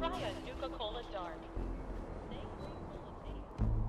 Try a Nuka-Cola Dark. They bring quality.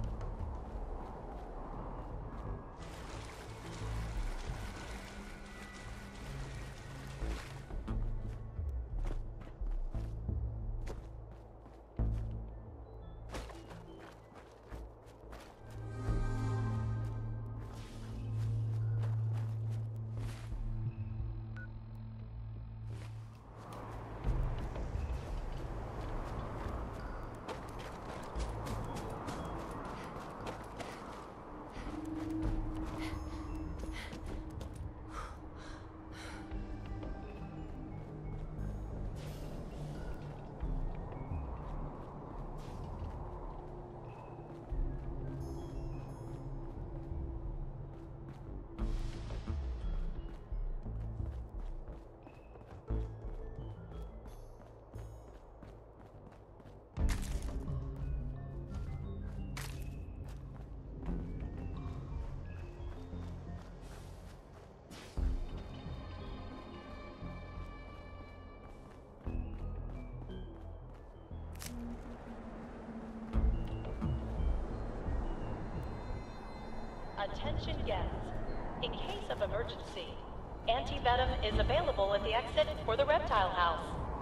Attention guests. In case of emergency, anti-venom is available at the exit for the reptile house.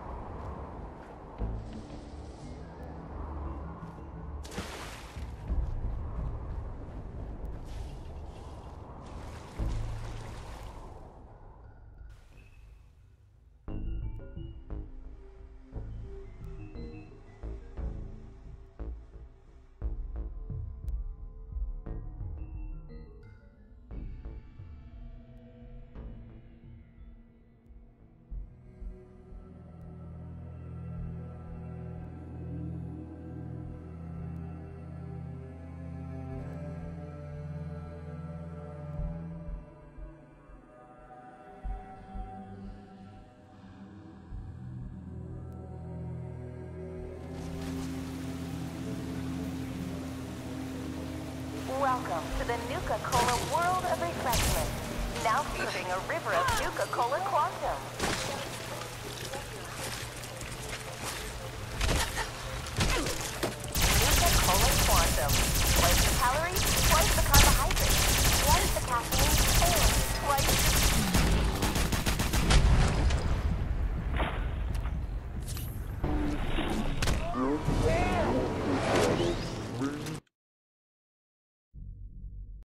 Welcome to the Nuka-Cola world of refreshment. Now featuring a river of Nuka-Cola Quantum. Nuka-Cola Quantum. Twice the calories, twice the carbohydrates, twice the caffeine.